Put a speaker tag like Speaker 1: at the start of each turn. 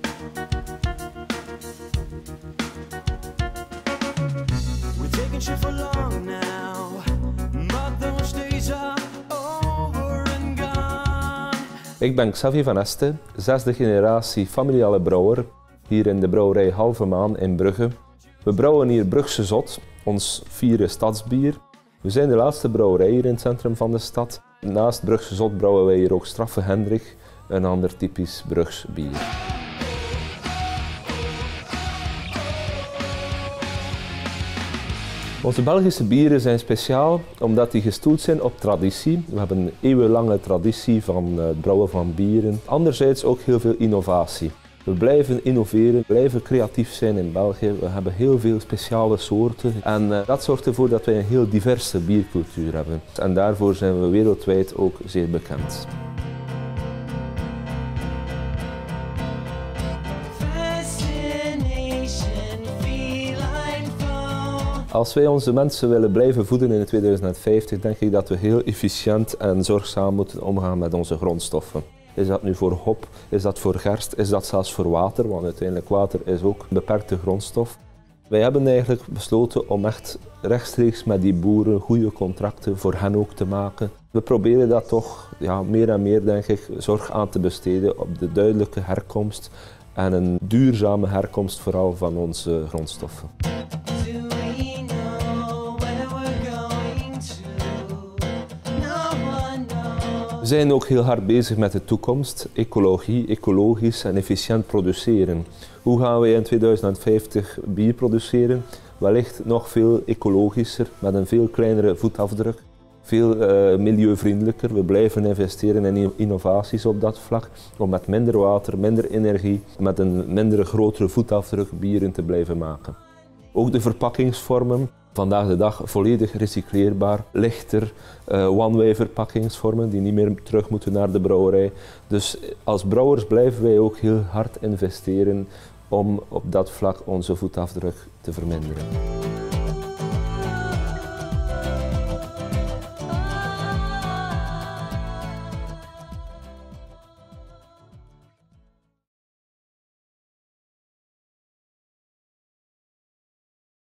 Speaker 1: We're taking shit for long now, but those days are over and gone.
Speaker 2: Ik ben Xavier van Este, zesde generatie familiale brouwer, hier in de brouwerij Halve Maan in Brugge. We brouwen hier Brugse Zot, ons vierde stadsbier. We zijn de laatste brouwerij hier in het centrum van de stad. Naast Brugse Zot brouwen wij hier ook Straffe Hendrik, een ander typisch Brugs bier. Onze Belgische bieren zijn speciaal omdat die gestoeld zijn op traditie. We hebben een eeuwenlange traditie van het brouwen van bieren. Anderzijds ook heel veel innovatie. We blijven innoveren, blijven creatief zijn in België. We hebben heel veel speciale soorten en dat zorgt ervoor dat wij een heel diverse biercultuur hebben. En daarvoor zijn we wereldwijd ook zeer bekend. Als wij onze mensen willen blijven voeden in 2050, denk ik dat we heel efficiënt en zorgzaam moeten omgaan met onze grondstoffen. Is dat nu voor hop, is dat voor gerst, is dat zelfs voor water, want uiteindelijk water is ook een beperkte grondstof. Wij hebben eigenlijk besloten om echt rechtstreeks met die boeren goede contracten voor hen ook te maken. We proberen dat toch meer en meer, denk ik, zorg aan te besteden op de duidelijke herkomst en een duurzame herkomst vooral van onze grondstoffen. We zijn ook heel hard bezig met de toekomst, ecologie, ecologisch en efficiënt produceren. Hoe gaan wij in 2050 bier produceren? Wellicht nog veel ecologischer, met een veel kleinere voetafdruk, veel milieuvriendelijker. We blijven investeren in innovaties op dat vlak, om met minder water, minder energie, met een minder grotere voetafdruk bieren te blijven maken. Ook de verpakkingsvormen. Vandaag de dag volledig recycleerbaar, lichter, one-way verpakkingsvormen die niet meer terug moeten naar de brouwerij. Dus als brouwers blijven wij ook heel hard investeren om op dat vlak onze voetafdruk te verminderen.